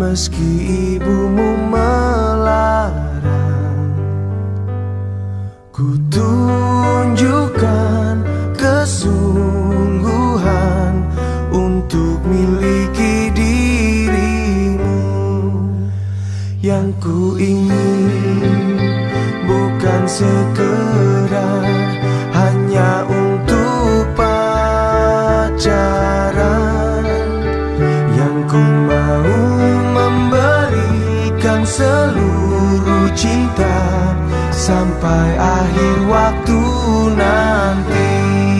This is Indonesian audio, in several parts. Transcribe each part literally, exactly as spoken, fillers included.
Meski ibumu melarang, ku tunjukkan kesungguhan untuk miliki dirimu. Yang ku ingin bukan sekedar hanya untuk pacaran. Yang ku mau memberikan seluruh cinta sampai akhir waktu nanti.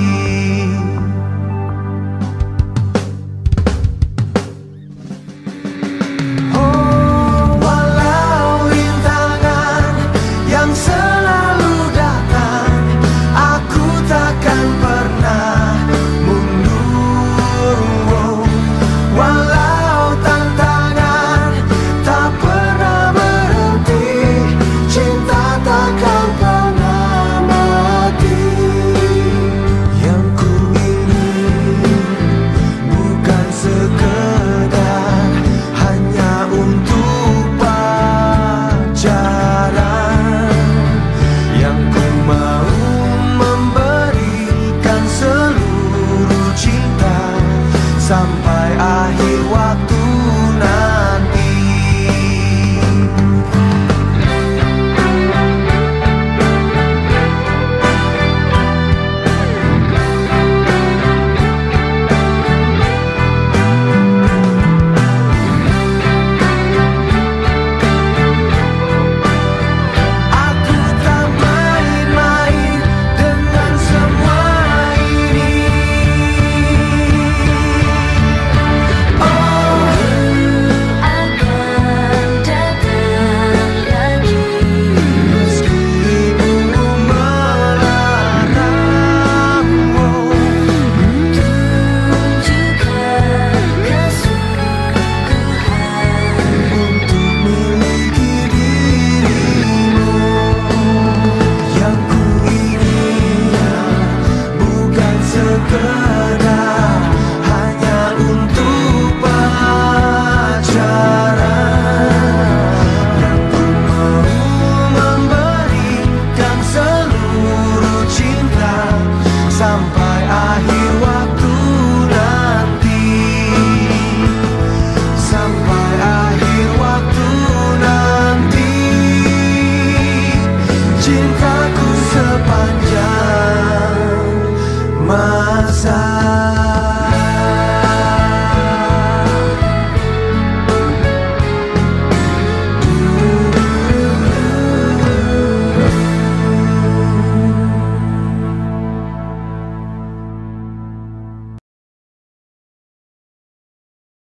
Oh, walau rintangan yang selalu datang, aku takkan pernah mundur. Oh, walau tantangan tak pernah berhenti, cinta takkan pernah mati. Yang ku ingin bukan sekedar hanya untuk pacaran. Yang ku mau memberikan seluruh cinta sampai akhir waktu